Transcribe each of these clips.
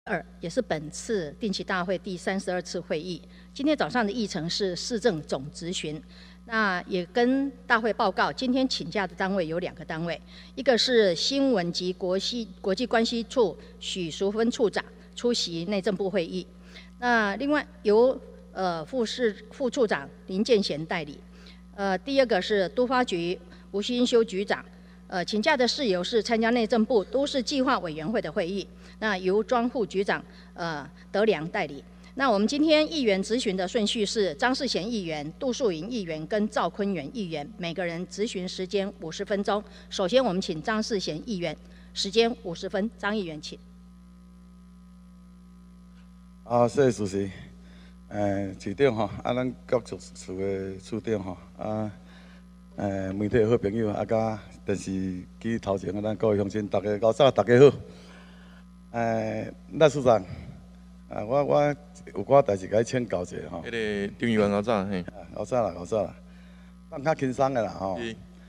也是本次定期大会第32次会议。今天早上的议程是市政总质询，那也跟大会报告，今天请假的单位有2个单位，一个是新闻及国际关系处许淑芬处长出席内政部会议，那另外由副处长林建贤代理。第二个是都发局吴新修局长。请假的事由是参加内政部都市计划委员会的会议，那由庄副局长德良代理。那我们今天议员质询的顺序是张世贤议员、杜树营议员跟赵坤元议员，每个人质询时间50分钟。首先我们请张世贤议员，时间50分，张议员请。 谢谢主席。市长吼，咱各处的处长吼，媒体的好朋友，甲电视机头前咱各位乡亲，大家早上大家好。赖处长，我有寡代志甲你请教一下吼。 迄个张议员早早嘿。 早啦，放较轻松的啦吼。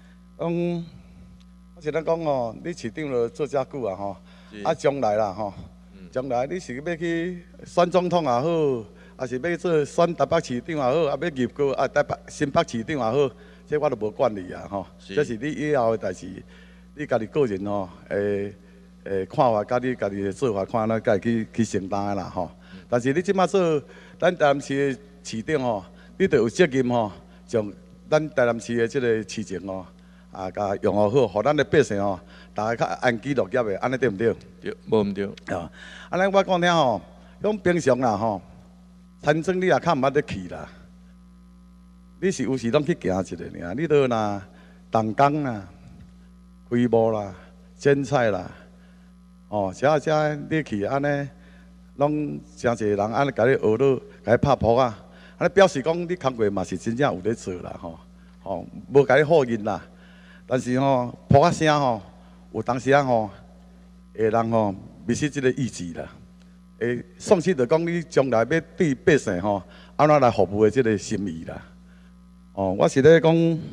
我是咱讲哦，你市长就做遮久啊吼，将来啦吼，将来你是要去选总统也好，还是要做选台北市长也好，要入阁新北市长也好。这我都无管你啊，吼，这是你以后的代志，你家己个人吼，看法，甲你家己的做法，看咱家己去承担啦，吼。但是你即马做咱台南市的市长吼，你着有责任吼，将咱台南市的即个市情吼，甲用好，互咱的百姓吼，大家较安居乐业的，安尼对毋对？ 对，无毋对。 啊，安尼我讲听吼，讲平常啦吼，参政你也较毋捌得去啦。你是有时拢去行一下尔，你倒若动工啦、开幕啦、剪彩啦，这你去安尼，拢真侪人安尼甲你学到，甲你拍扑啊，安尼表示讲你工作嘛是真正有咧做啦，无甲你好认啦。但是扑啊声有当时会让迷失即个意志啦，会丧失着讲你将来要对百姓安怎来服务的即个心意啦。我是咧讲，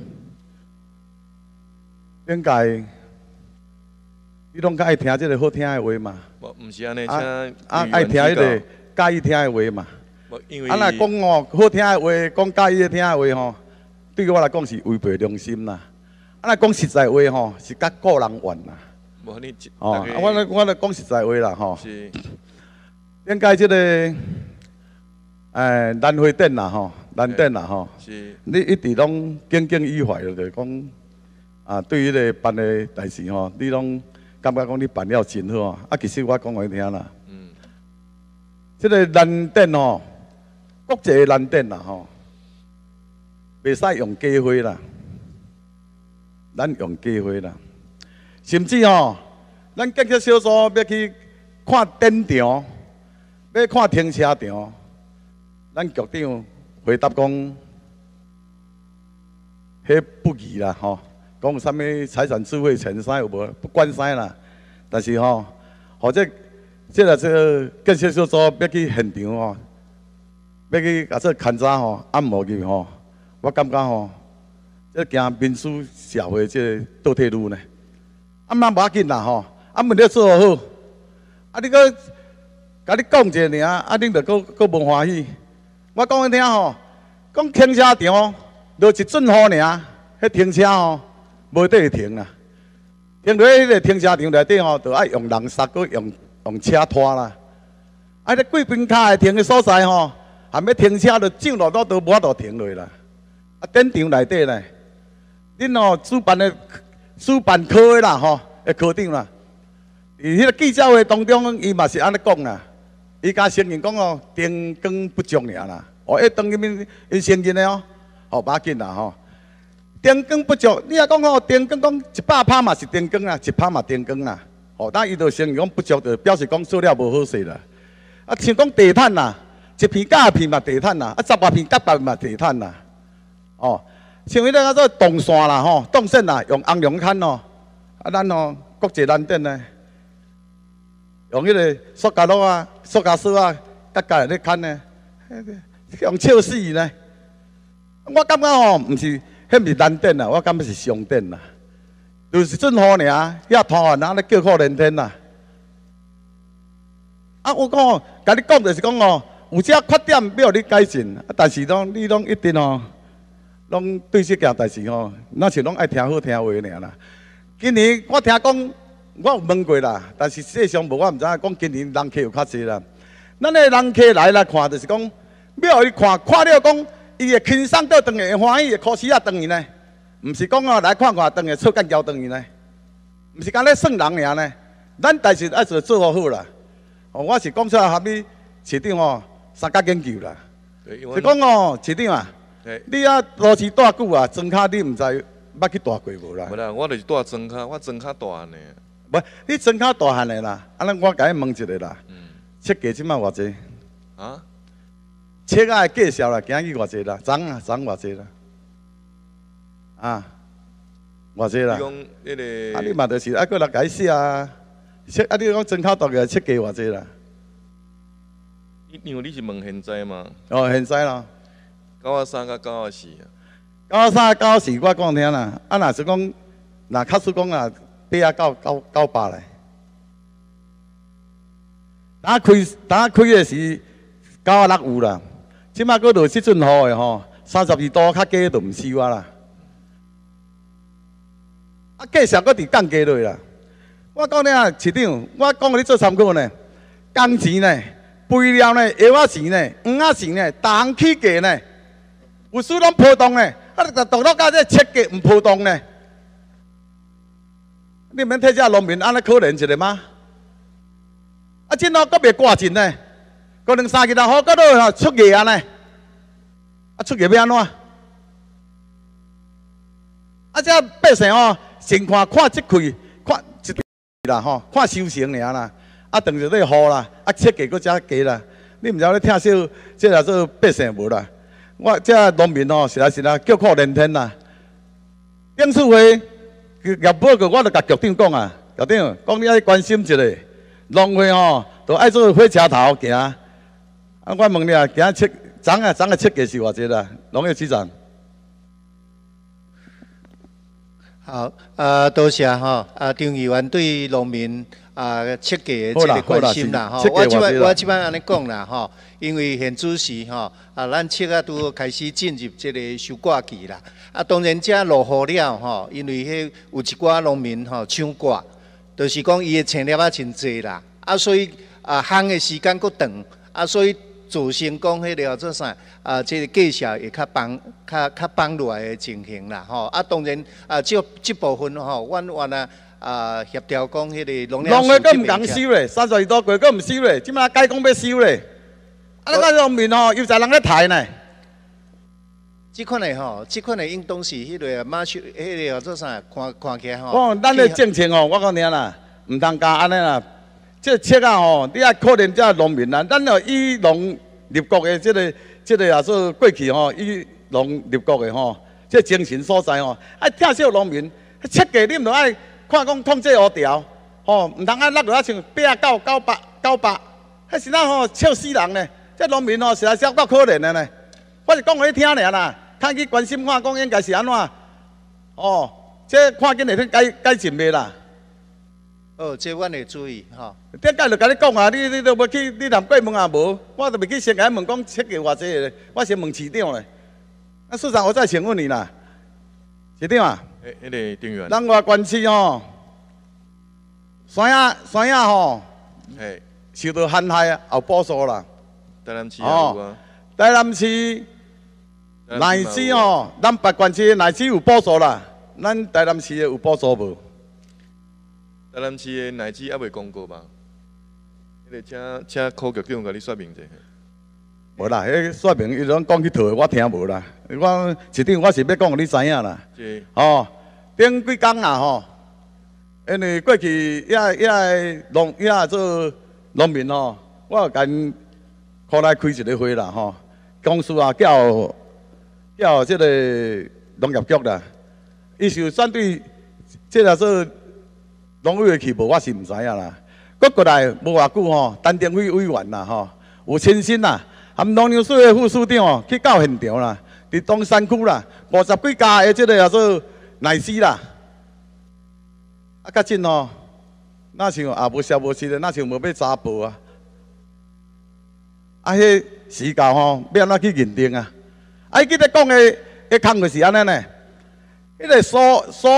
应该你拢较爱听即个好听的话嘛？ 毋是安尼， 爱听迄个介意听的话嘛？ 因为若讲好听的话，讲介意听的话对我来讲是违背良心啦。若讲实在话是甲个人怨啦。我咧讲实在话啦是。 应该即个南花店啦南店啦是。 你一直拢耿耿于怀就是讲对于个办的代志你拢感觉讲你办了真好其实我讲互你听啦。即个南店国际的南店啦袂使用假花啦，咱用假花啦。甚至咱建设小组要去看展场，要看停车场，咱局长回答讲，迄不义啦讲有啥物财产智慧权啥有无？不管啥啦。但是或者即个建设小组要去现场要去甲做勘查按摩去我感觉这行民主社会即个倒退路呢。嘛无要紧啦问题做好，你搁甲你讲一下尔，恁着搁无欢喜。我讲你听讲停车场落一阵雨尔，迄停车无地停啦。停落迄个停车场内底着爱用人塞，搁用车拖啦。咧贵宾卡的停的所在含要停车着上路都无法度停落啦。展场内底咧，恁主办科的啦科长啦，伫迄个记者会当中，伊嘛是安尼讲啦。伊甲承认讲灯光不足尔啦。当面因承认的无要紧啦灯光不足，你也讲灯光讲100趴嘛是灯光啦，1趴嘛灯光啦。但伊就承认讲不足，就表示讲做了无好势啦。像讲地毯啦，1片甲1片嘛地毯啦，18片甲8片嘛地毯啦。像迄个叫做动线啦动线啦，用红龙坎咱国际蓝电呢，用迄个塑胶路塑胶丝甲咧牵呢，用笑死呢。我感觉毋是，迄毋是蓝电啦，我感觉是商电啦。就是阵雨尔，遐拖完安尼叫苦连天啦。 啊，我讲哦，甲你讲就是讲哦，有遮缺点要互你改进，但是你拢一定哦，拢对这件代志哦，那是拢爱听好听话尔啦。今年我听讲，我有问过啦，但是实际上无我毋知影讲今年人客有较济啦。咱的人客来看，就是讲要互你看了讲，伊会轻松倒转去，会欢喜，会考试啊转去呢。毋是讲哦来看转去出干胶转去呢，毋是讲咧算人尔呢。咱代志爱做好啦。哦，我是讲出来，合你市长哦，三甲研究啦。是讲哦，市长啊，你啊都市大久啊，庄脚你毋知捌去大过无啦？ 无啦，我就是住庄脚，我庄脚大汉的。 无，你庄脚大汉的啦，安尼我甲你问一下啦。册价即摆偌济？ 啊？ 册仔的介绍啦，今日偌济啦？涨偌济啦？啊？偌济啦？ 你讲迄个？ 啊，你嘛就是爱过来解释啊。册啊，你讲庄脚大个册价偌济啦？ 因为你是问现在嘛？ 哦，现在咯。 93甲94啊。 93、94，我讲听啦。啊，若是讲，若确实讲啊，8到98咧。当开的是96有啦。即摆佫落即阵雨的吼，32度较低就毋收啊啦。啊，介绍佫伫降价落啦。我讲咧，市长，我讲互你做参考呢。工钱呢，肥料呢，药仔钱呢，黄仔钱呢，逐项起价呢，有时拢波动呢。啊，独到甲这设计毋波动呢？你免替这农民安尼可怜一下吗？啊，今后阁袂挂钱呢，过2、3日好，阁落出价啊呢？啊，出价要安怎？啊，这百姓哦，先看即开，看一啦吼，看收成尔啦。啊，当着咧雨啦，啊，设计阁遮低啦。你毋知咧听少，这叫做百姓无啦。我这农民哦，实在叫苦连天啦。顶次会业报告，我就甲局长讲啊，局长讲你爱关心一下，农会哦，都爱做火车头行。啊，我问你啊，今日涨的设计是偌济啦？农业局长。 好，多谢哈，张议员对农民设计的这个关心啦哈。我即摆安尼讲啦哈，因为现主时哈，咱册啊拄开始进入这个收挂期啦。啊，当然遮落雨了哈，因为迄有一寡农民吼抢挂，就是讲伊的青粒啊真济啦，啊所以烘的时间佫长，啊所以造成讲迄个叫做啥这个价钱会较放落来的情形啦吼。啊当然这部分吼，阮原协调讲迄个农的佫毋共收咧，32度过佫毋收咧，即摆改讲要收咧，啊咱农民吼又在人咧抬呢。 这款的吼，这款的应当是迄个马修，迄个叫做啥？看起来吼。 哦，咱的政策吼，我讲听啦，毋通加安尼啦。这册啊吼，你爱可怜这农民啦。咱哦以农立国的这个也做过去吼，以农立国的吼，这精神所在吼，爱疼惜农民。册价你毋着爱看讲统计乌条，吼，毋通爱落落啊像8到98，迄是咱吼笑死人呢。这农民吼实在是够可怜的呢。我是讲互你听尔啦。看去关心看，讲应该是安怎？哦，这看紧会去改进袂啦？ 哦，这阮会注意吼。 顶摆就甲你讲啊，你都要去，你连过问也无，我都袂去先甲你问讲设计偌济咧，我先问市长咧。啊，市长我再请问你啦，市长啊。 迄个丁员。 咱外关市吼，山野吼，受到旱害啊，有补助啦。 台南市也有啊。 台南市。内市吼，咱北关市内市有补助啦，咱台南市的有补助无？ 台南市的内市还未公告吧？迄个请柯局长甲你说明者。 无啦，迄说明伊拢讲去套的，我听无啦。我市长我是要讲互你知影啦。 是。 哦，顶几工啊吼，因为过去遐做农民吼，我有跟考来开一个会啦吼，公司啊叫这个农业局啦，伊是选对这个做农委会去无，我是毋知影啦。搁过来无偌久吼，陈定辉委员啦吼，有亲身啦，含农粮署的副署长哦去到现场啦，伫东山区啦，50几家的这个叫做内市啦，啊较真哦，那像也无消无息的，那像无要查甫啊， 迄时间吼要安怎去认定啊？伊记得讲的空话是安尼呢？迄个苏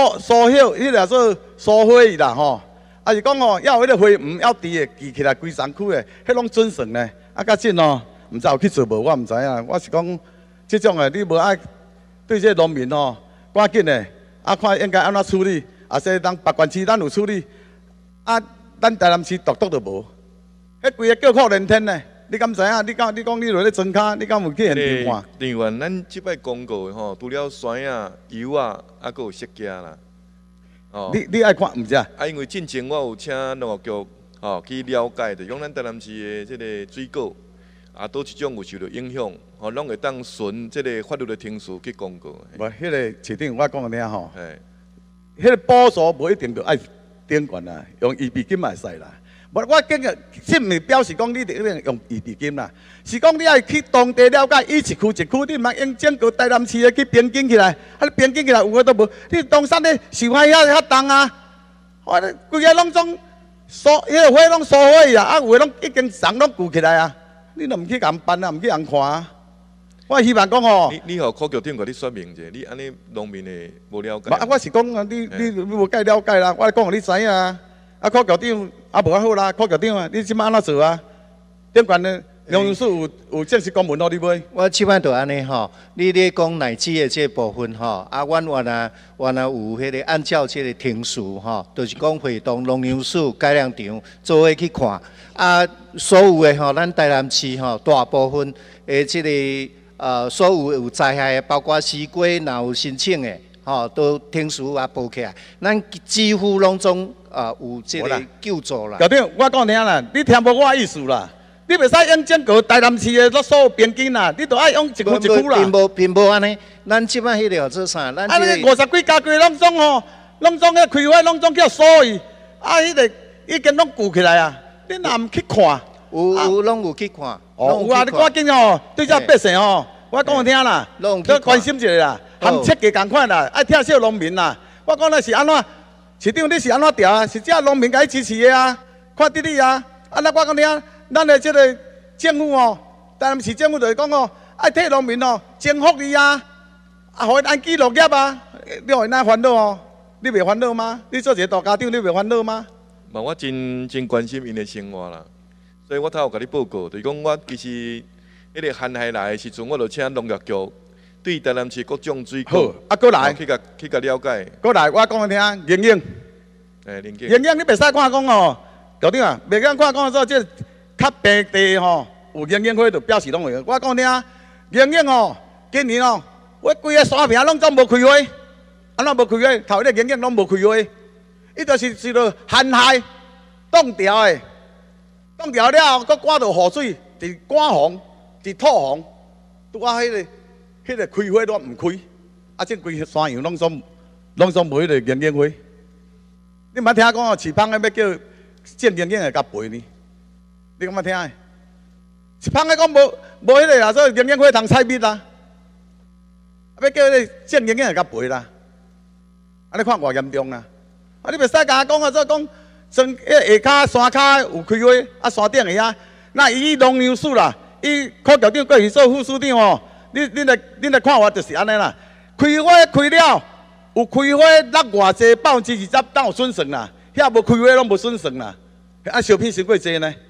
hiệu，迄个做苏花啦吼，啊是讲吼要有迄个花黄要滴的记起来规身躯的，迄拢准算呢。啊，较真哦，毋知有去做无，我毋知影。我是讲，即种的你无爱对这农民哦，赶紧的，啊看应该安怎处理，啊说当北关市咱有处理，啊咱台南市独独就无，迄规个叫苦连天呢。你敢知影？你讲你落咧庄骹，你敢有去现场看？ 另外，咱即摆广告吼，除了酸啊、油啊，还佫有色价啦。 哦，你爱看毋知啊？ 啊，因为进前我有请农业局吼去了解，就讲咱台南市的即个水果啊，倒一种有受到影响，吼，拢会当循即个法律的程序去公告。 无，迄个市长我讲个听吼， 嘿， 迄个补助无一定就爱顶悬啦，用预备金嘛会使啦。我建议，即毋是表示讲你一定用预备金啦，是讲你爱去当地了解，伊一区一区，你毋通用整个台南市的去编紧起来，啊，你编紧起来有法都无，你东山咧受害遐重啊，我规个拢总迄个花拢疏花啊，啊有诶拢已经长拢固起来啊，你都毋去共办啊，毋去人看啊。我希望讲吼， 你互科局长甲你说明者，你安尼农民的无了解。 啊，我是讲啊，你无介了解啦，我讲互你知影啊。啊，科局长啊，无好啦，科局长啊，你即摆安怎做啊？顶悬呢，农业署有正式公文互你买。 我即摆就安尼吼，你咧讲奶子的这部分吼，啊，阮原来有迄个按照这个程序吼，就是讲会同农业署改良场做伙去看，啊，所有的吼，咱台南市吼大部分的这个所有灾害的，包括西瓜若有申請的。吼，都程序也报起来，咱几乎拢总有这个救助啦。 局长，我讲听啦，你听无我意思啦？你袂使用整个台南市的所有边境啦，你都爱用一区一区啦。 并无安尼，咱即摆迄个做啥？咱啊，你50几家规拢总吼，拢总迄开发拢总叫所以，啊，迄个已经拢固起来啊，你若毋去看， 有拢有去看。 哦，有啊，你赶紧吼，对这百姓吼，我讲听啦，都关心一下啦。含切价共款啦，爱疼惜农民啦。我讲那是安怎？市长你是安怎调啊？是这农民该支持的啊，看得你啊。啊，那我讲听，咱的这个政府哦，台南市政府就是讲哦，爱替农民哦争福利啊，啊，互因安居乐业啊。你互因那烦恼哦？你袂烦恼吗？你做一个大家长，你袂烦恼吗？ 嘛，我真关心因的生活啦，所以我头有甲你报告，就是讲我其实迄个旱害来的时阵，我就请农业局。对台南市各种水果， 好，啊，过来， 去甲了解。 过来，我讲你听，莹莹，莹莹，你袂使看讲哦，局长啊，袂讲看讲说这较平地吼，有莹莹花就表示拢会。我讲你听，莹莹哦，今年哦，我规个山坪拢总无开花，安怎无开花？头迄个莹莹拢无开花，伊就是受到旱害冻掉的，冻掉了，佮赶到雨水，伫赶洪，伫土洪，拄啊迄个。迄个开花都毋开，啊！即规山羊拢总无迄个莹莹花。你毋捌听讲哦，市芳的要叫种莹莹的甲赔呢？你敢捌听的？市芳的讲无迄个啦，所以莹莹花通采蜜啦，要叫迄个种莹莹的甲赔啦。啊！你看偌严重啊！啊！你袂使甲我讲啊，说讲种下骹山骹有开花，啊山顶的遐，那伊农业署啦，伊科局长过去做副署长哦。恁来看法就是安尼啦，开花开了，有开花落偌济20%，当有损损啦；遐无开花拢无损损啦。啊，小品伤过济呢。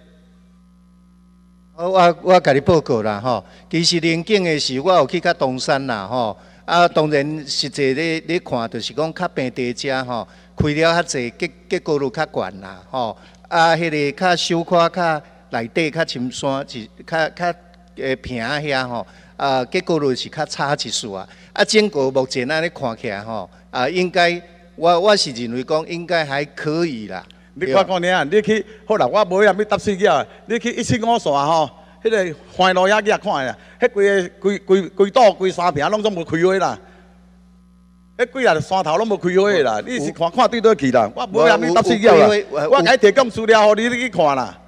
我甲你报告啦吼，其实临近的是我有去到东山啦吼，啊当然实际咧看，就是讲较平地遮吼，开了较济，结果率较悬啦吼，啊迄个较小可较内底较深山是较平遐吼。结果率是较差一丝啊！啊，整个目前安尼看起来吼，应该我是认为讲应该还可以啦。 你看讲呢，你去好啦，我无遐要搭水饺，你去175线吼，迄个环路遐去看啦，迄规岛规山坪拢总无开花啦，迄几啊山头拢无开花啦，你是看对倒去啦，我无遐要搭水饺啦，我该提供资料互你去看啦。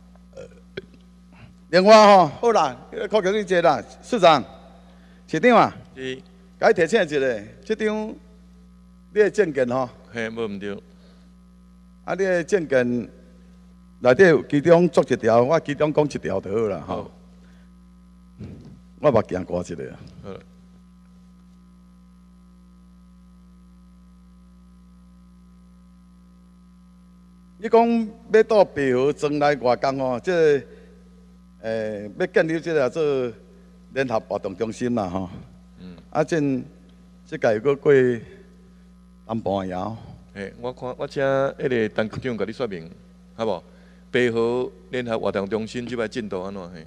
另外吼，好啦，科局长坐啦，市长、市长啊， 是， 该提醒一下，这张你的证件吼， 嘿，无毋对。 啊，你的证件内底有其中做一条，我其中讲一条就好啦吼。 我目镜挂一个。 好。 你讲要到白河庄来外工哦，这要建立这个做联合活动中心啦吼。啊，这个又过淡薄窑。 我请迄个陈局长甲你说明，好无？白河联合活动中心即摆进度安怎？嘿。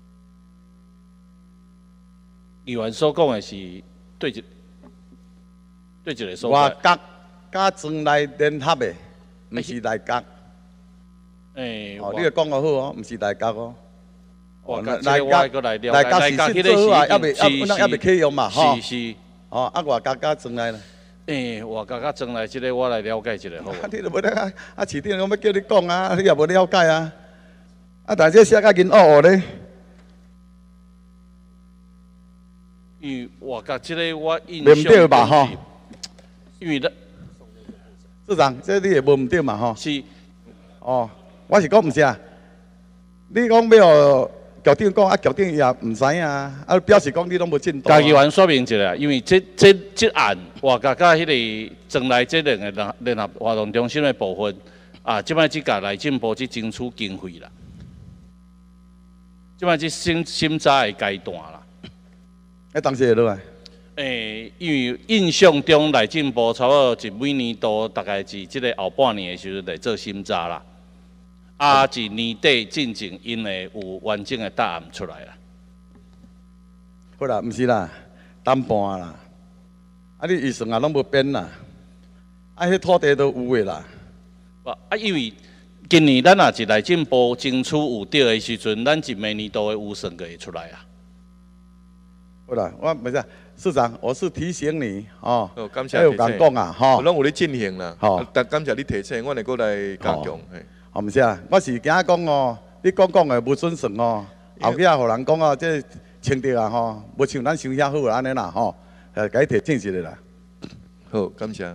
议员所讲的是对一个所在。 外角甲庄内联合的，毋是内角。哦，你个讲得好哦，毋是内角哦。 外角这我个来了解，内角迄个是未启用嘛，吼。 是。 哦，啊外角甲庄内咧。 外角甲庄内即个我来了解一下好无？ 你都无咧市长我要叫你讲啊，你也无了解啊。但这写甲银黑咧。 因为外角即个我印象。袂对吧？吼。 因为咧， 市长，这你也无唔对嘛？吼。 是。 哦，我是讲毋是啊。你讲要局长讲，局长也唔知啊，表示讲你拢无进度。 家议员说明一下，因为这案外角甲迄个庄内这两个联合活动中心的部分，即摆只甲内政部去争取经费啦，即摆只审查的阶段啦。 当时会落来？ 因为印象中内政部差不多是每年度大概是即个后半年的时候来做审查啦。是年底进前，因会有完整的答案出来啦。 好啦，毋是啦，淡薄啦。你预算也拢无变啦。迄土地都有诶啦。 因为今年咱也是内政部争取有对的时阵，咱一明年度的预算就会出来啊。 好啦，我不是市长，我是提醒你哦。 感谢有讲讲啊，吼。 拢有咧进行啦。 好， 但感谢你提醒，我来过来加强。 哦，毋是啊，我是惊讲哦，你讲的无准算哦，后壁互人讲哦，这清德啊吼，无像咱想遐好安尼啦吼，该提醒一下啦。 好，感谢。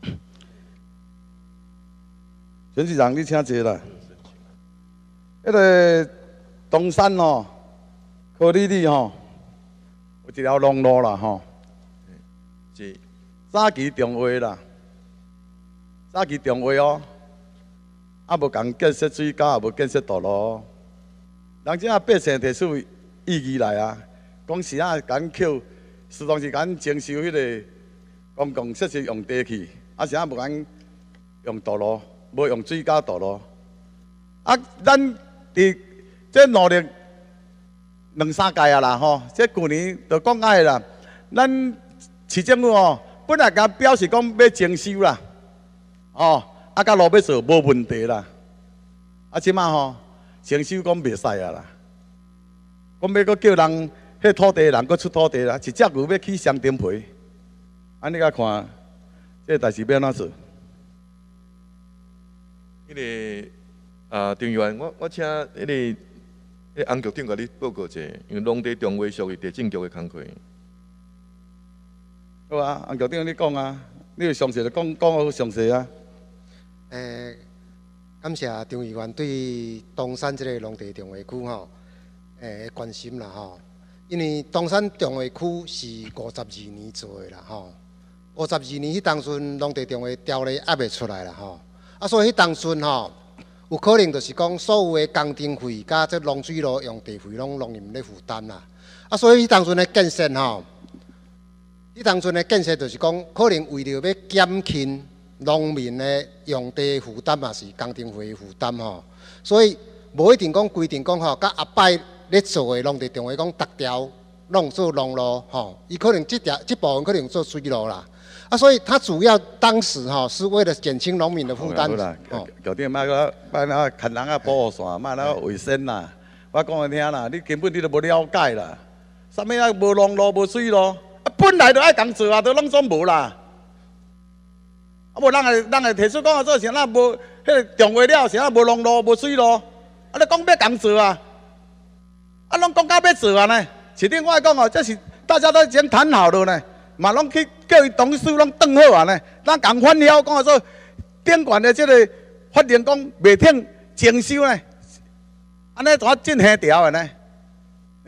陈市长，你请坐啦。迄个东山哦，柯里里吼，有一条龙路啦吼。 是。 早期重划啦，早期重划哦。无共建设水沟，也无建设道路，人家百姓提出异议来啊，讲是共扣，时常是共征收迄个公共设施用地去，是无共用道路，无用水沟道路。咱伫这努力2、3届啊啦吼，这旧年就讲爱啦，咱市政府哦，本来甲表示讲要征收啦，哦。甲路要做无问题啦，即马吼征收讲袂使啊啦，讲要搁叫人迄土地人搁出土地啦，一只牛要起双顶皮，安尼甲看，这代志要安怎做？ 迄个郑议员，我请迄个洪局长甲你报告一下，因为农地中划属于地政局的工作。 好啊，洪局长你讲啊，你有详细就讲好详细啊。 感谢张议员对东山这个农地重划区吼，关心啦吼。因为东山重划区是52年做的啦吼，52年迄当阵农地重划条例还未出来啦吼，所以迄当阵吼，有可能就是讲所有的工程费甲这农水路用地费拢农民咧负担啦，所以迄当阵的建设吼，迄当阵的建设就是讲可能为了要减轻农民的用地负担嘛是工程费负担吼，所以无一定讲规定讲吼，甲后摆咧做的农地重划讲逐条拢做农路吼，伊可能这部分可能做水路啦，所以他主要当时吼是为了减轻农民的负担。 好啦，局长莫那牵人啊保护线，莫那卫生啦。我讲你听啦，你根本你都无了解啦。啥物啊无农路无水路，本来就爱共做啊，都拢总无啦。无人会提出讲做啥那无迄个重划了，啥无农路无水路，你讲要共做啊？拢讲到要做啊呢？市长我讲哦，这是大家都已经谈好了呢，嘛拢去叫伊同事拢转好啊呢。咱共反了讲说，顶悬的这个法令讲袂听征收呢，安尼怎进下条的呢？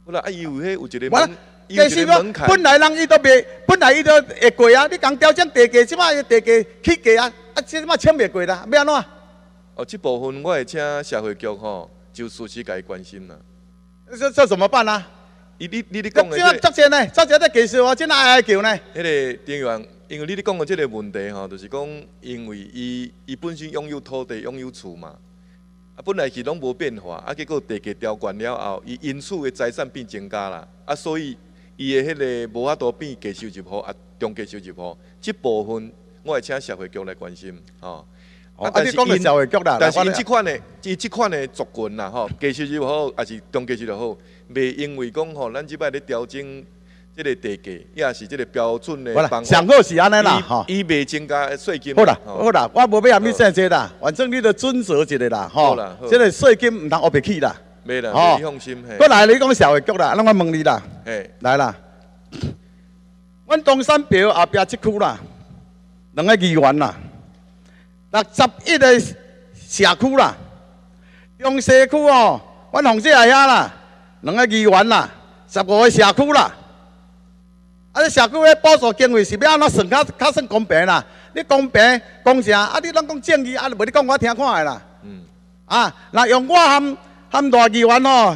好啦，啊，伊有迄有一个我门，伊有一个门槛。 本来人伊都袂，本来伊都会过啊。你讲调整地价，即摆地价起价啊，即摆签袂过啦，要安怎？ 哦，这部分我会请社会局吼，就事实甲伊关心啦。 这怎么办啊？ 你讲的这作呢？作者在技术啊，真爱叫呢？ 迄个丁员，因为你讲的这个问题吼，就是讲，因为伊本身拥有土地、拥有厝嘛，啊，本来是拢无变化，啊，结果地价调悬了后，伊因此的财产变增加啦，啊，所以伊的迄个无法度变低收入户啊，中低收入户，这部分我会请社会局来关心，吼。 啊，你讲的社会局啦， 但是因即款的族群啦，吼，低收入好，还是中低收入好，袂因为讲吼，咱即摆咧调整即个地价，也是即个标准的方法。 上好是安尼啦，吼， 伊袂增加税金。 好啦，好啦，我无要含你说这啦，反正你著准则一个啦，吼，即个税金唔通乌白起啦。 袂啦，你放心。 过来，你讲社会局啦，咱我问你啦，来啦，阮东山庙后壁即区啦，2个议员啦。61个社区啦，中西区哦，阮洪姐也遐啦，2个议员啦，15个社区啦。啊，你社区的补助经费是要安怎算较算公平啦？你公平公正，啊，你拢讲正义，啊，无你讲我听看的啦。啊，若用我含大议员哦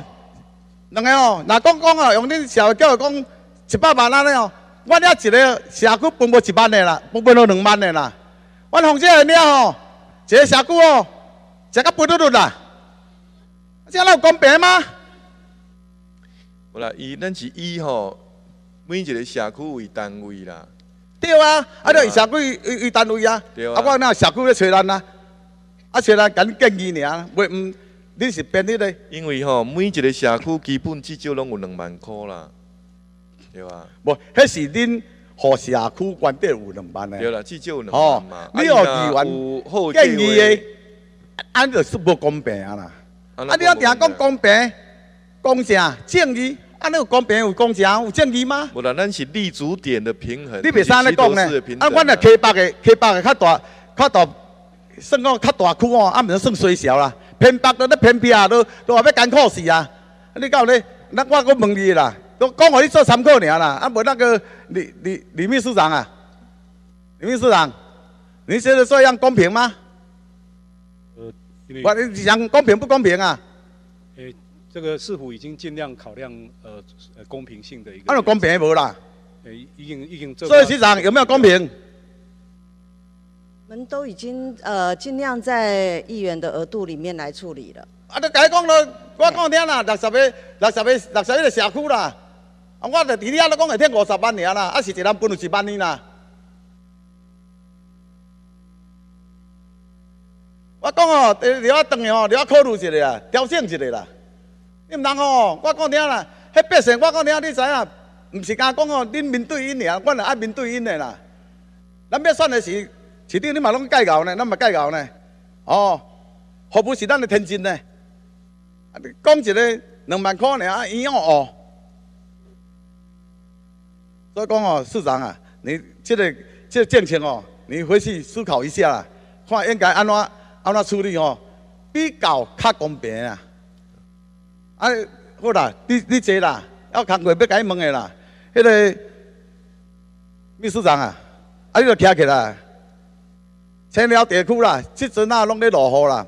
，2个哦，若讲哦，用恁社会局讲100万安尼哦，我了一个社区分无1万的啦，分到2万的啦。阮洪姐了吼，一个社区哦，食到肥嘟嘟啦，这样有公平吗？ 好啦，咱是以吼每一个社区为单位啦。 对啊，啊，你社区为单位啊。 对啊。 啊，我那社区咧找咱啊，啊找咱甲你建议尔，袂唔，你是编迄个。 因为吼，每一个社区基本至少拢有2万块啦，对吧？ 无，迄是恁。互社区原底有2万的， 对啦，至少有2万嘛。 你互议员建议的，安就是无公平啊啦。啊，你要定讲公平、公正、正义，安尼有公平、有公正、有正义吗？ 无啦，咱是立足点的平衡。 你袂使安尼讲呢？啊，阮若溪北的较大，算讲较大区哦，啊，毋是算衰小啦。偏北都咧偏僻啊，都后要艰苦死啊！你到咧，那我问你啦。都讲互你做参考尔啦，啊无那个李秘书长啊，李秘书长，你觉得这样公平吗？我你讲公平不公平啊？ 这个市府已经尽量考量公平性的一个。 那公平无啦？ 已经这位局长有没有公平？ 我们都已经尽量在议员的额度里面来处理了。 啊，你甲伊讲咯，我讲听啦，61个社区啦。啊，我著伫你遐咧讲会听50万尔啦，啊是一人分有1万呢啦。我讲哦，你要等哦，你要考虑一下啦，调整一下啦。你毋通哦，我讲听啦，迄百姓我讲听，你知影，毋是甲讲哦，恁面对因尔，阮也爱面对因的啦。咱要选的是市长，你嘛拢计较呢，咱嘛计较呢。哦，服务是咱的天职呢。啊，你讲一个2万块尔，啊，伊哦。所以讲哦，市长啊，你这个政策哦，你回去思考一下啦，看应该安怎处理哦，比较较公平啊。啊，好啦，你坐啦，要工课要甲伊问的啦，迄个秘书长啊，啊你著徛起来，青寮地区啦，即阵啊拢咧落雨啦，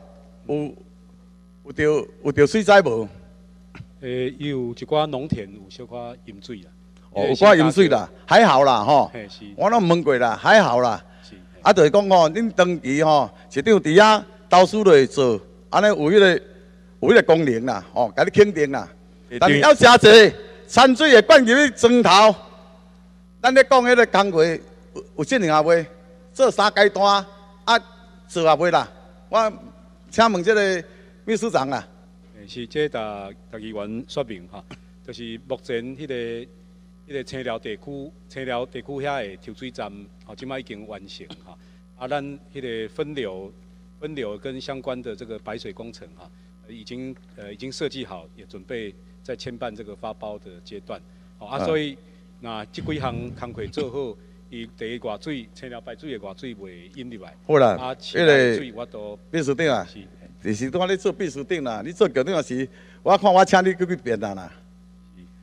有着水灾无？ 有一寡农田有小可淹水啦。 哦，有寡淹水啦，还好啦吼。我拢问过啦，还好啦。啊，就是讲吼，恁长期吼，市长伫遐投资落做，安尼有迄个功能啦，吼，甲你肯定啦。但是要诚济，山水会灌入去砖头。咱咧讲迄个工课有进行啊袂？做3阶段啊，做啊袂啦？我请问这个秘书长啊。 是，这大议员说明哈，就是目前迄个青寮地区遐的抽水站，吼，即摆已经完成哈。啊，咱迄个分流跟相关的这个排水工程哈，已经设计好，也准备在牵办这个发包的阶段。好啊，所以那这几项工课做好，伊第一外水青寮排水的外水袂引入来。 好啦， 啊，其他水我都秘书长啊，就是当你做秘书长啦，你做局长时，我看我请你去变啦啦。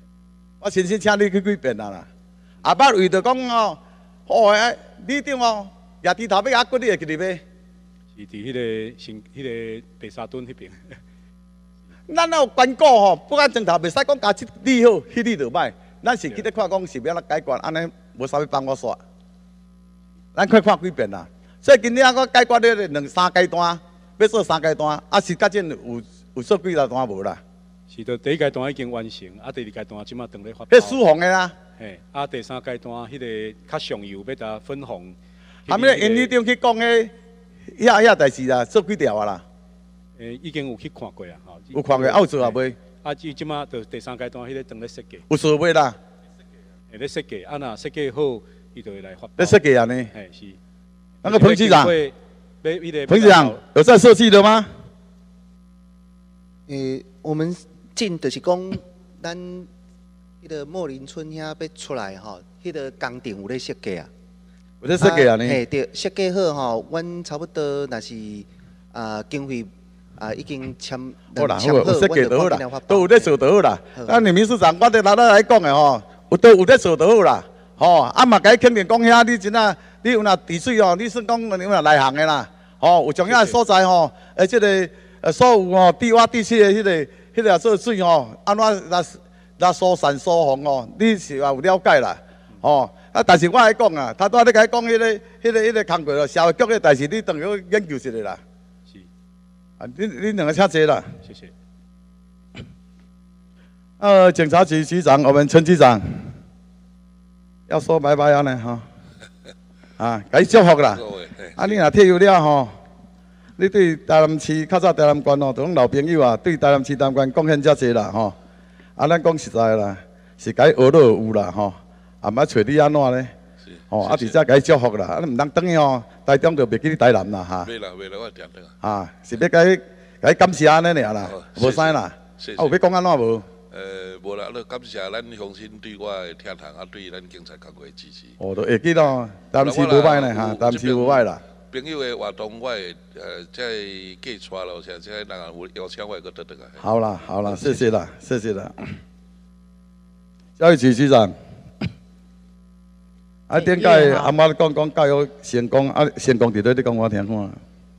我先请你去几遍啦。后摆为着讲哦，好诶，里长哦，举猪头要压骨，你会去入买？ 是伫迄个白沙墩迄边。 咱有关顾吼，不管砖头袂使讲加这理好，迄理就歹。咱是去咧看讲是要怎解决，安尼无啥物帮我煞。咱去看几遍啦。所以今年我解决咧2、3阶段，要做3阶段，啊是甲这有做几大段无啦？ 是的，第一阶段已经完成，啊第二阶段即马等咧发包。 迄输红的啦。 嘿，啊第3阶段迄个较上游要甲分红。 后尾因里长去讲迄遐代志啦，做几条啊啦？ 已经有去看过啊，吼。 有看过，有做啊未？ 啊，即马就第3阶段迄个等咧设计。 有做未啦？ 咧设计，啊若设计好，伊就会来发包。 咧设计啊呢？ 嘿是。 那个彭局长， 彭局长有在设计的吗？ 我们进就是讲，咱迄个莫林村遐要出来吼，迄个工程有咧设计啊。 有咧设计啊呢？ 嘿，对，设计好吼，阮差不多若是经费已经签好， 有设计就好啦，都有咧做就好啦。咱李秘书长，我哋来讲的吼，有咧做就好啦。吼，啊嘛，甲伊肯定讲遐，你真啊，你有若治水哦，你算讲你有内行的啦。吼，有重要的所在吼，即个所有吼地挖地区的迄个做水吼，安怎来疏散疏洪哦，你是也有了解啦。吼，啊，但是我来讲啊，他拄仔咧甲伊讲迄个工作社会局的代志，你等于研究一下啦。 是。 啊，你两个请坐啦。 谢谢。 警察局局长，我们陈局长。要说拜拜啊呢哈，啊，给你祝福啦。啊，你若退休了吼，你对台南市较早台南县哦，种老朋友啊，对台南市台南县贡献遮济啦吼。啊，咱讲实在啦，是该学都有啦吼，啊，毋爱找你安怎呢？吼，啊，直接给你祝福啦，啊，你毋通等去吼，台中就袂记你台南啦哈。 袂啦，我定等啊，是要给你感谢安尼尔啦，无啥啦。啊，有要讲安怎无？ 无啦，感谢咱乡亲对我的听堂，啊，对咱警察工作的支持。 哦，都会记咯，台南市无歹呢哈，台南市无歹啦。 朋友的活动，我会再计带咯，像这人有邀请，我会搁倒来。 好啦，好啦，谢谢啦，谢谢啦。教育局局长，啊，顶届阿妈讲教育成功，啊，成功伫咧，你讲我听看。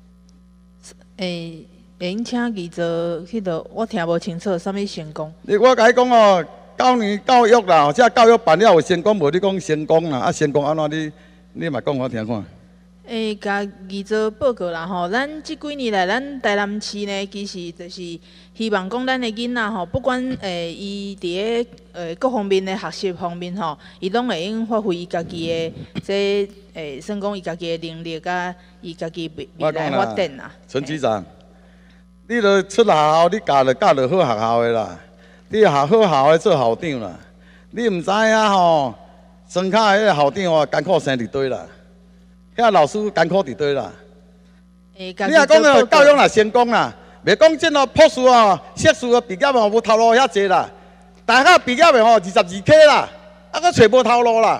会用请记者迄个，我听无清楚，啥物成功？ 我甲你讲哦，9年教育啦，这教育办了有成功无？你讲成功啦，啊，成功安怎？你嘛讲我听看。 甲记者报告啦吼，咱即几年来，咱台南市呢，其实就是希望讲咱的囡仔吼，不管伊伫个各方面的学习方面吼，伊拢会用发挥伊家己的算讲伊家己的能力甲伊家己未来发展啦。 陈局长。你著出学校，你教着好学校的啦，你好学校的做校长啦。你毋知影吼，庄脚迄个校长哦，艰苦生伫堆啦，遐老师艰苦伫堆啦。你若讲哦，教育若成功啦，袂讲即哦博士哦、硕士哦毕业哦无头路遐济啦，大学毕业的吼22K 啦，啊佫找无头路啦。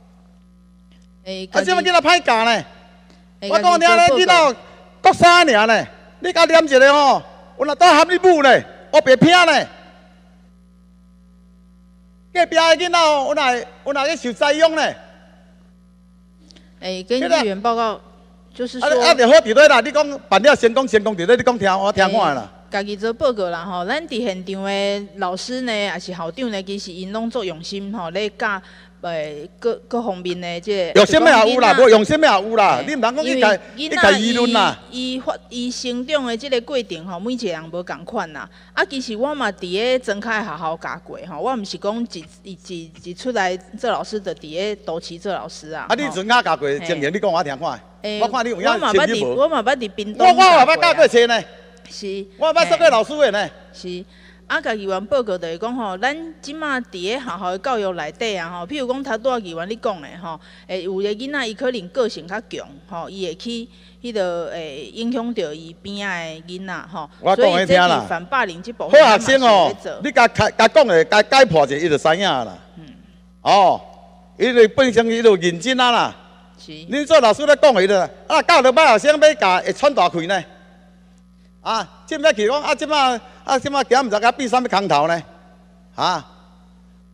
啊，即摆囡仔歹教呢？我讲听咧，囡仔国三尔呢。你甲念一个吼，有若倒喊你母呢，我白拼呢。隔壁的囡仔哦，有若去受栽养呢。 跟议员报告，就是说。 啊，就好伫咧啦，你讲办了成功伫咧，你讲听我听看啦。 家己做报告啦吼，咱伫现场的老师呢，也是校长呢，其实因拢做用心吼，咧教。各方面的这用心的也有啦，无用心的也有啦。你毋通讲伊家议论啦。 伊成长的这个过程吼，每一个人无共款啦。啊，其实我嘛伫个庄脚学校教过吼，我毋是讲一出来做老师就伫个都市做老师啊。 啊，你庄脚教过经验，你讲我听看。我看你有影成绩无？ 我嘛捌伫屏东。 我嘛捌教过册呢。 是。 我捌做过老师的呢。 是。啊，甲议员报告就是讲吼，咱即马伫个学校的教育内底啊吼，譬如讲头拄仔议员你讲的吼，有个囡仔伊可能个性较强吼，伊会去迄个影响到伊边仔的囡仔吼，所以这是反霸凌这部分好学生哦，你甲讲的解破者，伊就知影啦。哦，伊就变成伊就认真啊啦。 是。 恁做老师咧讲伊就啊，教着歹学生要教会喘大气呢。啊，即摆去讲啊，即摆。啊！即马今毋知甲变啥物空头呢？啊！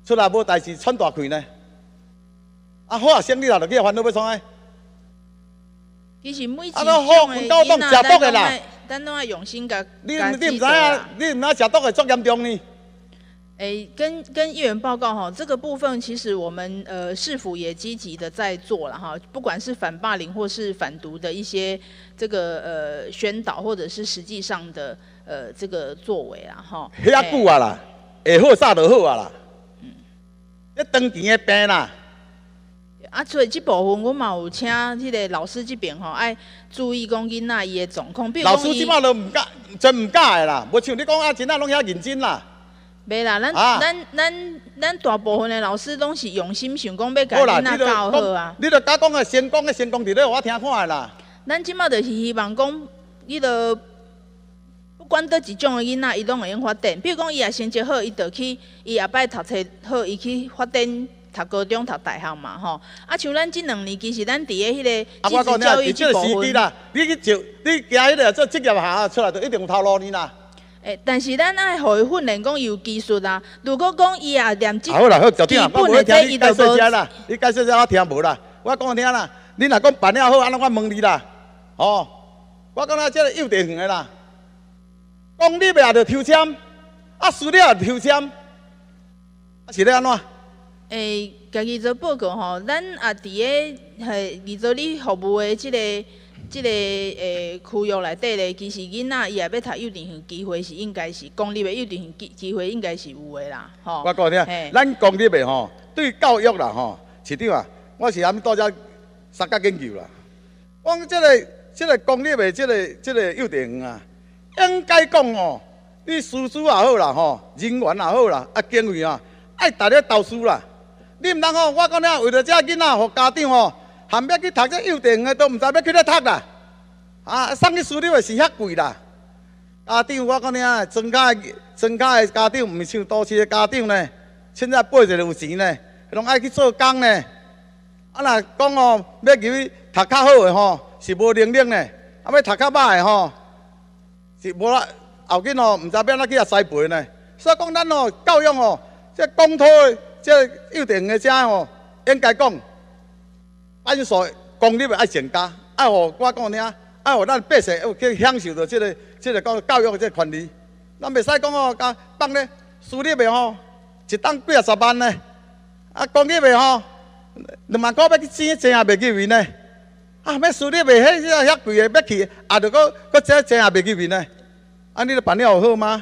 出来无代志喘大气呢？啊，好学生你若着去烦恼要创个？ 其实每一种的囡仔，咱拢爱用心甲你唔知啊？你唔知食毒会足严重呢？ 跟议员报告哈，这个部分其实我们市府也积极的在做了哈，不管是反霸凌或是反毒的一些这个宣导，或者是实际上的这个作为啦哈。 遐久啊啦，会好煞就好啊啦。你长期的病啦。 啊，所以这部分我嘛有请迄个老师这边吼，爱注意讲囡仔伊的状况。 老师即摆都唔敢，真唔敢的啦，无像你讲啊，真啊拢遐认真啦。 袂啦，咱大部分的老师拢是用心想讲要甲囡仔教好啊。 你著甲讲个先讲伫咧，我听看的啦。 咱即摆就是希望讲，伊著不管倒一种的囡仔，伊拢会用发展。比如讲，伊也成绩好，伊著去，伊后摆读册好，伊去发展。读高中、读大学嘛，吼！啊，像咱这2年，其实咱伫个迄个技职教育这部分， 你去就你行迄个做职业学出来，就一定有头路呢啦。 但是咱爱互伊训练讲有技术啊。如果讲伊也念这好啦，好，就基本的这伊就无。 你解释者我听无啦，我讲听啦。你若讲办了好，安尼我问你啦，哦，我讲这个幼稚园的啦，公立的也着抽签，啊，私立也抽签，啊是咧安怎？ 家己做报告吼，咱也伫个二做你服务的这个区域内底咧，其实囡仔伊也要读幼稚园，机会是应该是公立的幼稚园机会应该是有的啦，吼。 我讲听，咱公立的吼，对教育啦吼，市长啊，我是暗多只三角研究啦。讲这个公立的这个幼稚园啊，应该讲吼，你师资也好啦吼，人员也好啦，啊经费啊，爱大家投资啦。你唔通吼，我讲了，为了这囡仔，互家长吼，含要去读这幼稚园的，都唔知要去咧读啦。啊，送去私立的是遐贵啦。家长我讲了，增加的家长，唔是像都市的家长呢，凊彩八岁就有钱呢，拢爱去做工呢。啊，若讲哦，要入去读较好的吼，是无能力呢；啊，要读较歹的吼，是无啦。后紧哦，唔知要怎去遐栽培呢。所以讲，咱哦，教育哦，这公托的。这幼稚园的遮吼，应该讲，按说公立的爱增加，爱互我讲听，爱互咱百姓去享受到这个讲教育的这权利。咱袂使讲哦，甲放咧私立的吼，一档几10万呢，啊公立的吼，2万块要去钱也袂去面呢。啊，要私立的遐贵的要去，也着搁钱也袂去面呢。啊，你著办了有好吗？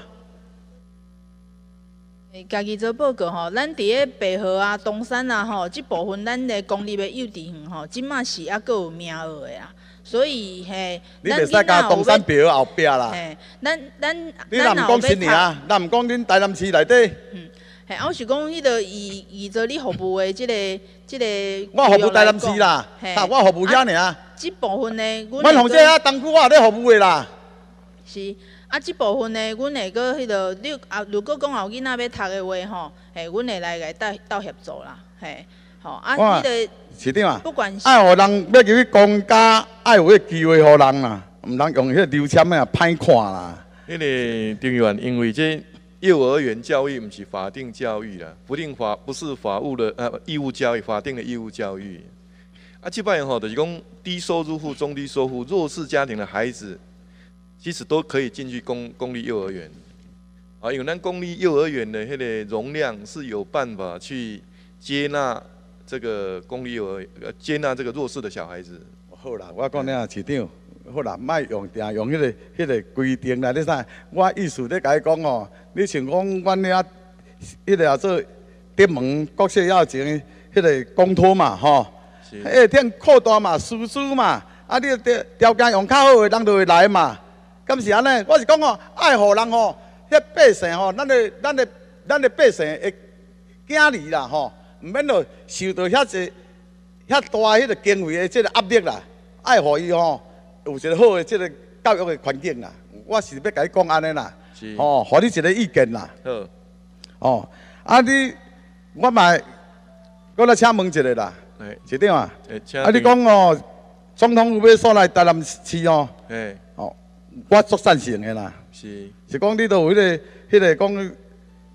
家己做报告吼，咱伫个白河啊、东山啊吼，即部分咱的公立的幼稚园吼，即马是还佫有名额的啦。所以嘿， 你袂使甲东山白河后壁啦。 嘿， 你若毋讲新年啊，咱毋讲恁台南市内底。 嘿，我是讲迄个以做你服务的即个。 我服务台南市啦，我服务遐尔。 即部分呢， 阮从这遐东区我也咧服务的啦。 是。啊，即部分呢，阮会搁迄个，你啊，如果讲后囡仔要读的话吼，阮会来甲伊斗协助啦，嘿，吼啊，迄个市长啊， 不管是爱互人要入去公家，爱有迄机会互人啦，毋通用迄个流签啊，歹看啦。 迄个丁议员，因为这幼儿园教育毋是法定教育啦，不是法务的义务教育，法定的义务教育。啊，即摆吼就是讲低收入户、中低收入户、弱势家庭的孩子。其实都可以进去公立幼儿园，啊，因为咱公立幼儿园的迄个容量是有办法去接纳这个公立幼儿接纳这个弱势的小孩子。 好啦，我讲了市长，好啦，莫用迄个规定啦，你啥？我意思咧甲你讲哦，你像讲阮遐迄个做德门国小要前迄个公托嘛，吼，天扩大嘛，师资嘛，啊，你条件用较好的，人就会来嘛。敢是安尼？我是讲哦，爱互人吼，迄百姓吼，咱的百姓会敬礼啦吼，毋免着受到遐大迄个经费的即个压力啦。爱互伊吼有一个好的即个教育的环境啦。我是要甲你讲安尼啦，吼，互你一个意见啦。 好。 哦，啊我嘛，我来请问一下啦，市长啊，啊你讲哦，总统府要所来台南市哦，哦。我足赞成的啦，是讲你都有迄个讲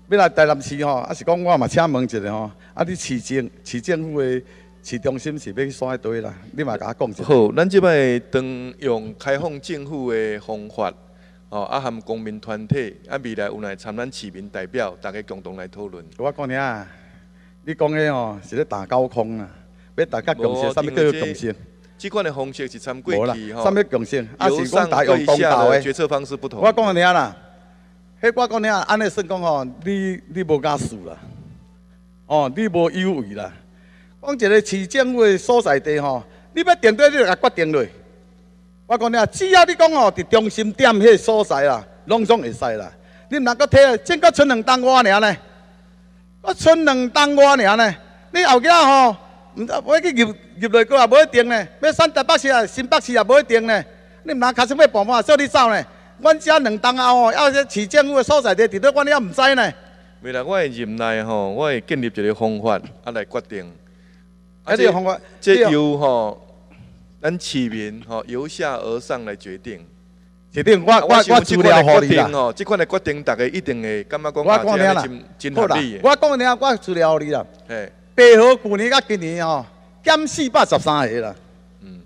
要来台南市吼，啊是讲我嘛请问一下吼，啊你市政府的市中心是要去啥堆啦？你嘛甲我讲一下。 好，咱即摆当用开放政府的方法，哦，啊含公民团体，啊未来有来参咱市民代表，大家共同来讨论。 我讲啊，你讲的吼是咧打高空啦，要大家共识，啥物叫做共识？ 这款的方式是参过去吼， 啥物共识？啊是讲大用公道的决策方式不同。 我讲你啦。迄我讲你啊，安尼算讲吼，你无假数啦，哦，你无优惠啦。讲一个市政府的所在地吼，你要定对，你就甲决定落。我讲你啊，只要你讲吼，伫中心点迄个所在啦，拢总会使啦。你若搁摕，真搁剩2栋外尔呢，搁剩2栋外尔呢。你后壁吼，毋知要去入落去也无一定呢，要选台北市啊、新北市也无一定呢。你毋通卡什么办法，叫你走呢？阮遮2栋后哦，要市政府的所在地，伫倒阮也毋知呢。 未来我的任内吼，我会建立一个方法，啊来决定。 啊，这个方法， 这由吼咱市民吼由下而上来决定。 决定我资料互你啦。 哦，这款的决定，大家一定会感觉讲我讲你啦， 真合理的。 我讲你啊，我资料互你啦。 嘿， 白河去年甲今年吼减413个啦。 嗯。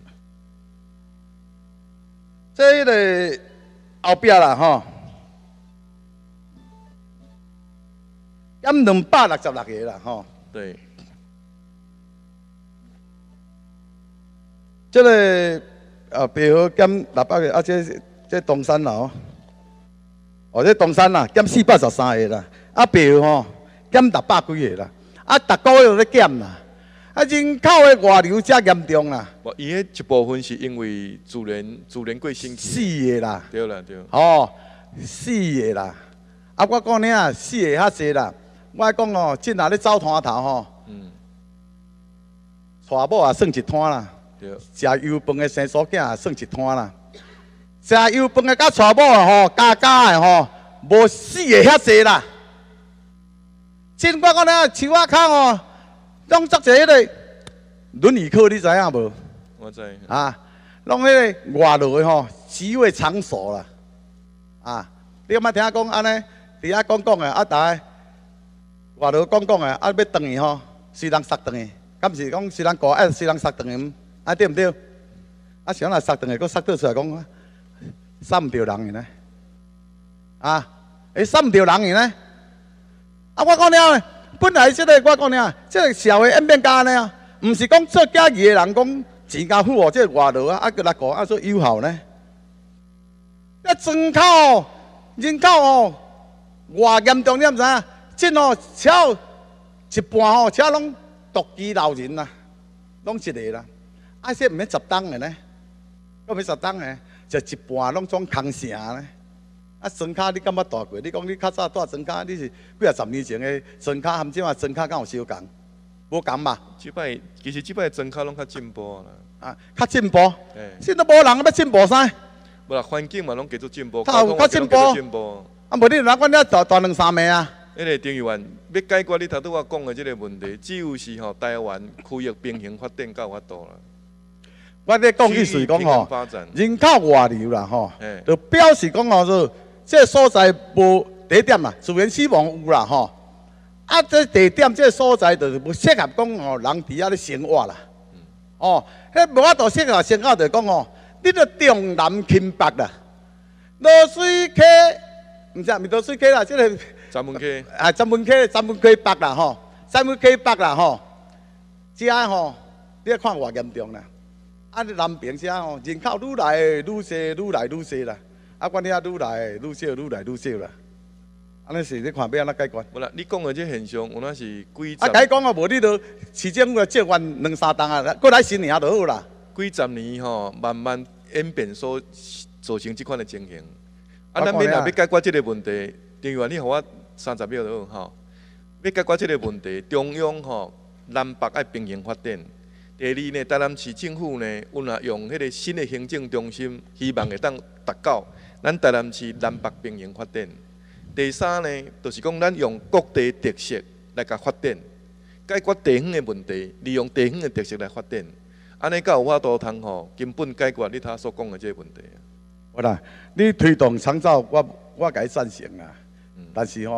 这个。后壁啦吼，减266个啦吼。 对。 这个白河减600个，啊这东山啦吼，哦这东山啦减413个啦，啊白河吼减600几个啦，啊逐个月都咧减啦，啊人口的外流遮严重啦。 伊迄一部分是因为自然过星期。 4个啦。 对啦对。 哦，4个啦，啊我讲你啊，4个较济啦，我讲哦，真若咧走摊头吼，娶某也算一摊啦。食油饭的生疏囝也算一摊啦，食油饭的甲娶某的吼，加的吼，无4个遐济啦。真我讲咧，树仔坑哦，拢足侪迄个轮椅客，你知影无？ 我知。 啊，拢迄个外落的吼，集会场所啦。啊，你敢捌听讲安尼？伫遐讲的，啊，大家外落讲的，啊，要转去吼，随人杀转去，敢毋是讲随人过，随人杀转去？啊对毋对？啊，想来杀转去，佫杀倒出来讲，杀毋着人去呢？啊，杀毋着人去呢？啊，我讲了，本来即个我讲了，即个社会演变到安尼啊，毋是讲做假义的人讲钱较富哦，即个外劳啊，佫来讲啊做有效呢？那人口哦，偌严重，你毋知影？真哦，超一半吼，超拢独居老人啦，拢一个啦。啊，说毋免10栋的呢，搁免10栋的，就一半拢总空城呢。啊，庄脚你敢捌住过？你讲你较早住庄脚，你是几啊10年前的庄脚，含即马庄脚敢有相共？无共嘛？ 其实即摆庄脚拢较进步啦。 啊，较进步。现在无人要进步啥？ 无啦，环境嘛拢继续进步， 较进步。啊，无你哪管了大2、3暝啊？ 迄个郑议员要解决你头拄我讲的即个问题，只有是吼台湾区域平衡发展较有法度啦。 我咧讲意思讲吼，人口外流啦吼，就表示讲吼说，这个所在无第一点啦，自然死亡有啦吼。啊，这第二点，这个所在就是无适合讲吼人伫遐咧生活啦。哦，迄无法度适合生活，就讲吼，你着重南轻北啦，罗水溪，毋是罗水溪啦，这个闸门溪。 啊，闸门溪北啦吼，闸门溪北啦吼，遮吼，你看偌严重啦。啊，南边遮吼，人口愈来愈少啦。啊，阮遐愈来愈少啦。安尼是你看要安怎解决？ 无啦，你讲的这现象，有哪是几？ 啊，甲伊讲啊，无你着市政府借款2、3栋啊，过来新年就好啦。 几十年吼，慢慢演变所造成即款的情形。啊，咱要要解决即个问题，郑议员，你互我30秒就好吼。要解决即个问题，中央吼南北爱平衡发展。第二呢，台南市政府呢，有若用迄个新的行政中心，希望会当达到咱台南市南北平衡发展。第三呢，就是讲咱用各地特色来甲发展，解决地方的问题，利用地方的特色来发展，安尼才有法度通吼根本解决你他所讲的这个问题。 好啦，你推动长照，我甲伊赞成啦，但是吼，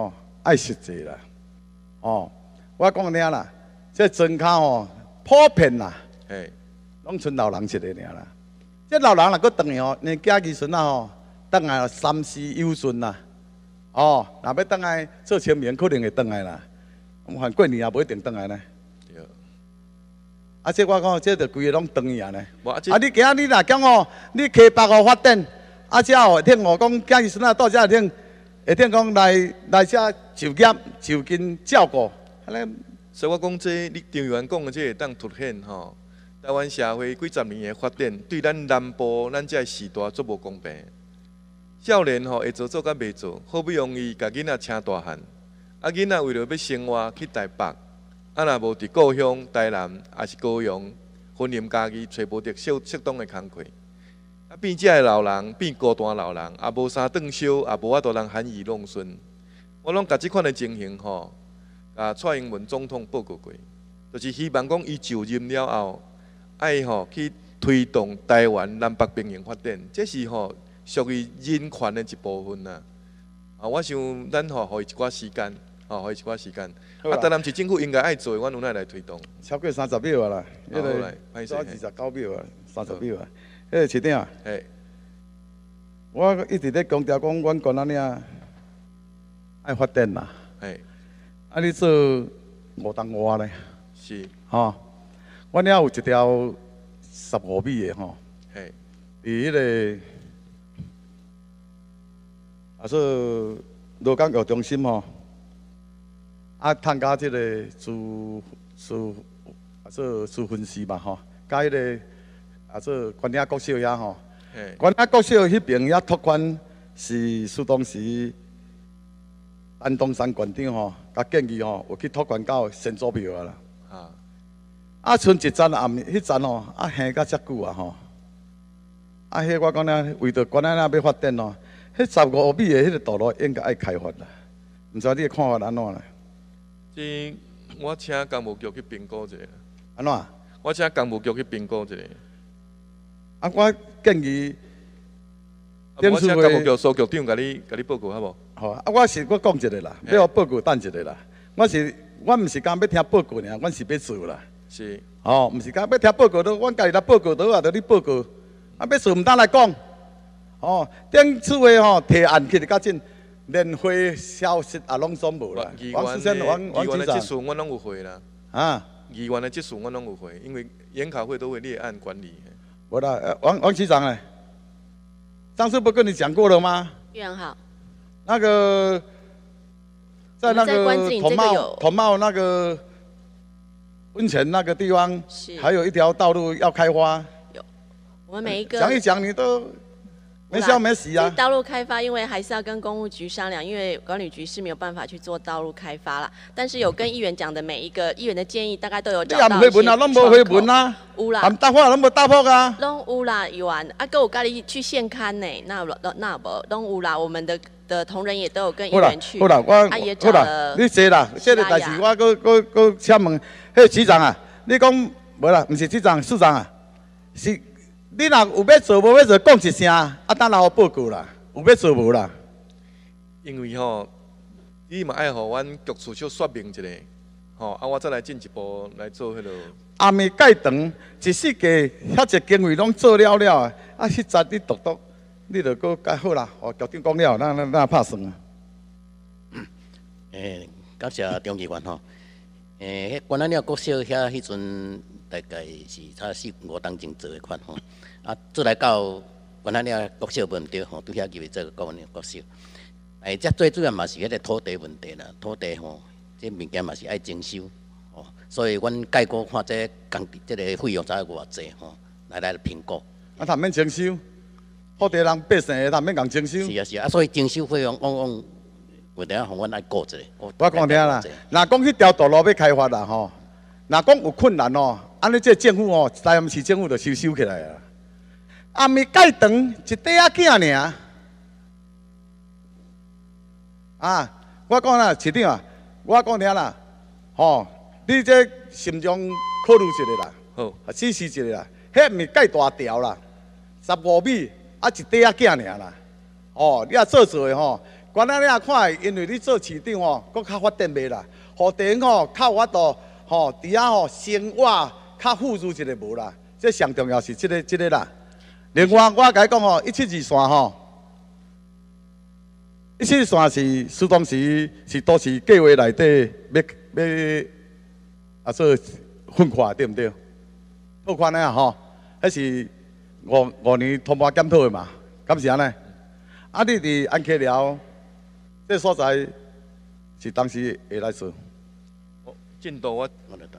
爱实际啦。哦，我讲听啦，这庄脚哦，普遍啦，拢剩老人一个尔啦。这老人若搁转去哦，年纪儿孙啊吼，转来三思有顺啦。哦，若要转来做青年，可能会转来啦。反过年也无一定转来呢。啊，这我讲，这着规个拢转去啊呢。啊，你今仔日若讲哦，你溪北哦发展，啊，这哦会听我讲，囝儿孙啊到这会听讲来这就业就近照顾，安尼。 所以我讲这你张议员讲的这会当凸显吼，台湾社会几十年的发展，对咱南部咱这时代足无公平。少年吼会做甲袂做，好不容易甲囡仔请大汉，啊囡仔为了要生活去台北，啊若无伫故乡台南，也是高雄，婚姻家己找无着适当的工课，啊变这老人变孤单老人，也无啥顿烧，也无法度人含饴弄孙。我拢甲即款的情形吼，甲蔡英文总统报告过，就是希望讲伊就任了后，爱吼去推动台湾南北平衡发展，这是吼属于人权的一部分呐。啊，我想咱吼互伊一寡时间，吼互伊一寡时间。啊，台南市政府应该爱做，阮有哪来推动？ 超过30秒啊啦， 迄个早29秒啊，30秒啊。迄个市长，我一直咧强调讲，阮管安尼啊。爱发展啦，啊！你做5当5咧， 是， 吼，阮遐有一条15米的吼，伫迄个说罗港育中心吼，啊，探加即个自分市嘛吼，加迄个做关岭国小遐吼，关岭国小迄边遐拓宽是苏当时。安东山县长吼，甲建议吼，有去拓宽到新竹庙啊啦。啊，剩一站暗暝，迄站吼，啊下甲遮久啊吼。啊，迄我讲咧，为着关仔那要发展咯，迄15米的迄个道路应该爱开发啦。毋知你的看法安怎啦？ 即我请工务局去评估一下。 安怎？ 我请工务局去评估一下。 啊，我建议。 我请工务局苏局长甲你报告好无？ 好啊，我讲一个啦，要我报告等一个啦。我毋是讲要听报告尔，阮是要做啦。 是。 哦，毋是讲要听报告，阮家己来报告倒啊，着你报告。啊，要做毋当来讲。哦，顶次话吼提案去较紧，连会消息也拢总无啦。 王先生，议员的技术我拢有会啦。啊。议员的技术我拢有会，因为研考会都会列案管理。 无啦，王局长呢？上次不跟你讲过了吗？ 议员好。 那个，在那个同茂那个温泉那个地方，还有一条道路要开发。 有，我们每一个讲一讲，你都没消没息啊。 道路开发，因为还是要跟公务局商量，因为管理局是没有办法去做道路开发啦。但是有跟议员讲的每一个议员的建议，大概都有找到一些窗口。 你也唔回文啊，拢无回文啊。 有啦。 答复拢无答复啊。 拢有啦，议员啊，跟我家己去现勘呢，那无拢有啦，我们的同仁也都有跟议员去。 好啦， 也找了。 你坐啦，这个代志我搁请问，迄局长啊，你讲无啦，毋是局长，市长啊，是。你若有要做无要做，讲一声，啊，等然后报告啦。有要做无啦？ 因为吼，你嘛爱互阮局处小说明一下，吼，啊，我再来进一步来做迄落。 暗暝介长，一世纪遐济经费拢做了了啊！啊，迄阵你独，你著搁改好啦。哦，局长讲了，咱拍算啊。 感谢张议员吼。迄关仔岭国小遐迄阵。大概是差4-5当前做的款吼，啊，做来到关仔岭国小问题吼，拄遐入去做关仔岭国小。这最主要嘛是迄个土地问题啦，土地吼，这物件嘛是爱征收，吼，所以阮概估看这这个费用才偌济吼，来评估。 啊，他免征收，土地人百姓他免共征收。 是啊是啊，所以征收费用往有点互阮爱顾一下。 我讲听啦，若讲迄条道路要开发啦吼。若讲有困难哦，安尼这政府哦，台南市政府就收起来啊。暗暝介长一块仔囝尔。啊，我讲啦，市长啊，我讲听啦，吼，你这心中考虑一下啦， 好， 指示一下啦，迄毋是介大条啦，15米啊，一块仔囝尔啦。哦，你啊做的吼， 官仔咧看，因为你做市长吼，佫较发展袂啦，互地方吼较有法度吼，伫遐吼生活较富裕一个无啦。这上重要是即个啦。另外，我甲你讲吼，172线吼，172线是苏当时是都市计划内底要做分化，对毋对？拓宽的吼，迄是5年通盘检讨的嘛，敢是安尼？啊，你伫安溪寮这所在是当时会来做？ 进度我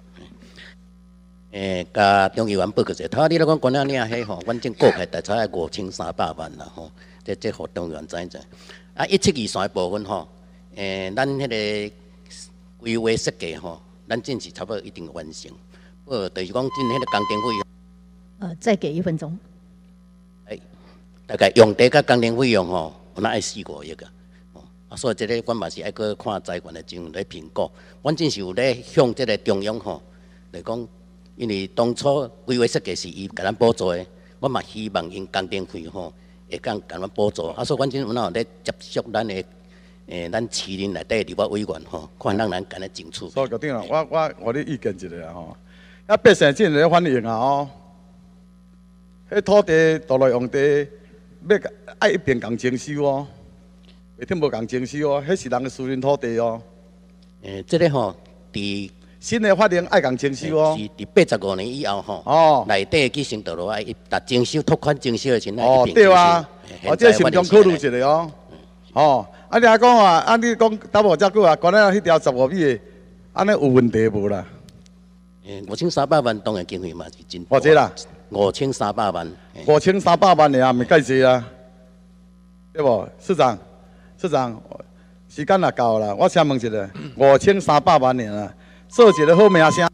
甲中议员报告者，头你咧讲关仔岭迄吼，反正国开大差5300万啦吼，这互中议员知影。啊，172线的部分吼，咱迄个规划设计吼，咱真是差不多一定完成。就是讲，真迄个工程费用。 再给1分钟。 大概用地甲工程费用吼，有哪爱4-5亿个。所以这个阮嘛是爱去看财源的情况来评估。阮真是有咧向这个中央吼来讲，因为当初规划设计是伊甲咱补助的，阮嘛希望因工程费吼会甲咱补助。所以阮真有哪咧接触咱的咱市林内底立法委员吼，看咱敢咧争取。 所以决定啦，我咧意见一下吼。啊，百姓真咧反映啊吼，迄土地道路用地要爱一边共征收哦，袂听无共征收哦，迄是人的私人土地哦。 这个吼，伫新的法令爱共征收哦。 是伫85年以后吼，内底基层道路爱征收拓宽征收的钱爱一并征收。 对啊，这慎重考虑一下哦。哦，啊你还讲啊，啊你讲打无遮久啊，关了迄条15米的，安尼有问题无啦 ？5300万当然经费嘛是真多。偌济啦 ？5300万。 5300万的也毋介济啊，对无？市长，时间也到啦，我请问一下，5300万的啦，做一个好名声。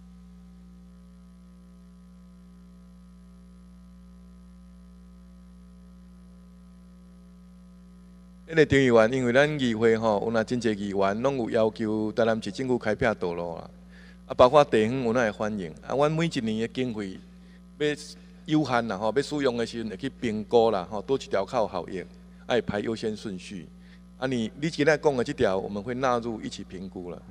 迄个张议员，因为咱议会吼，有若真侪议员拢有要求台南市政府开辟道路啦。啊，包括地方有哪会反映？啊，阮每一年的经费要有限啦，吼，要使用的时阵会去评估啦，吼，多一条较有效益，爱排优先顺序。啊，你今仔讲的这条，我们会纳入一起评估了，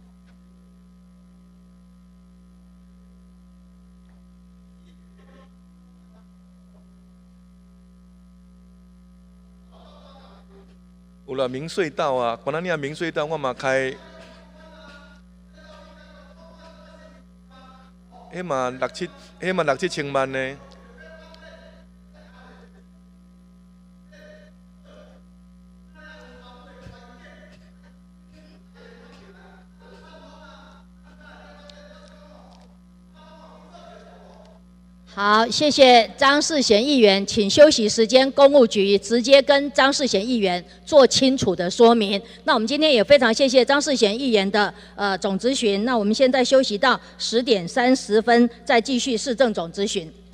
有啦，明隧道啊，关仔岭明隧道我嘛开。迄嘛6、7千万呢。 好，谢谢张世贤议员，请休息时间，公务局直接跟张世贤议员做清楚的说明。那我们今天也非常谢谢张世贤议员的总质询。那我们现在休息到10点30分，再继续市政总质询。